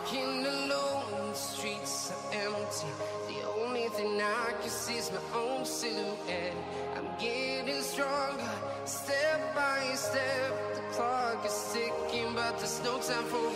walking alone, the streets are empty. The only thing I can see is my own silhouette. I'm getting stronger, step by step. The clock is ticking, but there's no time for